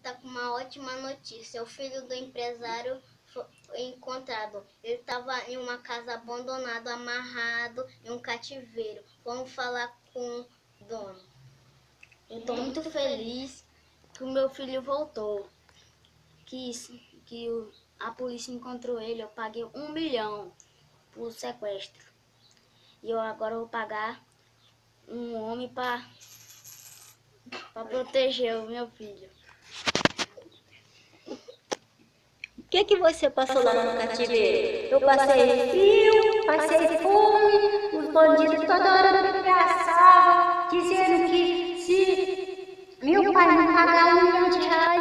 está com uma ótima notícia. O filho do empresário foi encontrado. Ele estava em uma casa abandonada, amarrado em um cativeiro. Vamos falar com o dono. Eu estou muito feliz que o meu filho voltou. A polícia encontrou ele. Eu paguei 1 milhão por sequestro. E eu agora vou pagar um homem para proteger o meu filho. O que você passou lá no cativeiro? Eu passei frio, passei fome, os bandidos toda hora me ameaçavam, dizendo que se meu pai não pagar R$ 1 milhão,